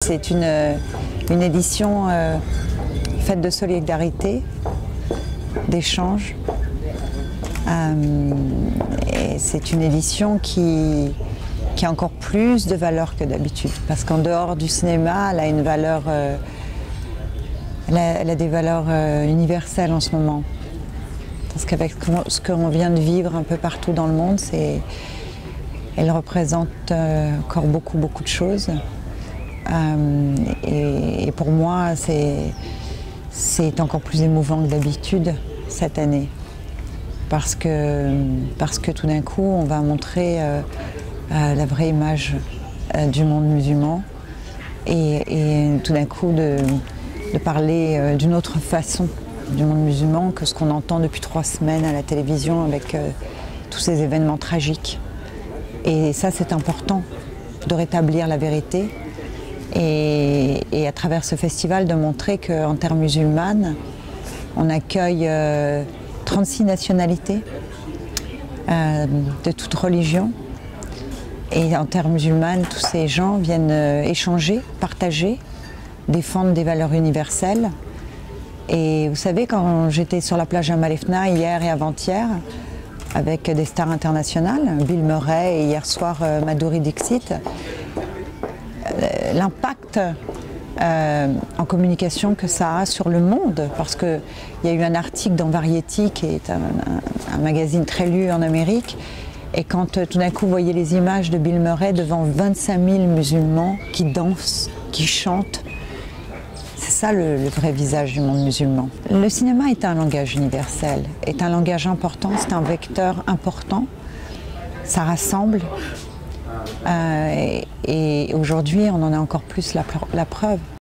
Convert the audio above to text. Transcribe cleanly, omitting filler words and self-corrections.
C'est une édition faite de solidarité, d'échange. Et c'est une édition qui a encore plus de valeur que d'habitude, parce qu'en dehors du cinéma, elle a une valeur, elle a des valeurs universelles en ce moment. Parce qu'avec ce qu'on vient de vivre un peu partout dans le monde, elle représente encore beaucoup de choses. Et pour moi, c'est encore plus émouvant que d'habitude cette année. Parce que tout d'un coup, on va montrer la vraie image du monde musulman et tout d'un coup de parler d'une autre façon du monde musulman que ce qu'on entend depuis 3 semaines à la télévision avec tous ces événements tragiques. Et ça, c'est important de rétablir la vérité et à travers ce festival de montrer qu'en terre musulmane, on accueille 36 nationalités de toute religion. Et en terre musulmane, tous ces gens viennent échanger, partager, défendre des valeurs universelles. Et vous savez, quand j'étais sur la plage à Malefna hier et avant-hier, avec des stars internationales, Bill Murray et hier soir Madhuri Dixit, l'impact en communication que ça a sur le monde, parce qu'il y a eu un article dans Variety, qui est un magazine très lu en Amérique, et quand tout d'un coup vous voyez les images de Bill Murray devant 25 000 musulmans qui dansent, qui chantent, c'est ça le vrai visage du monde musulman. Le cinéma est un langage universel, est un langage important, c'est un vecteur important, ça rassemble. Et aujourd'hui, on en a encore plus la preuve.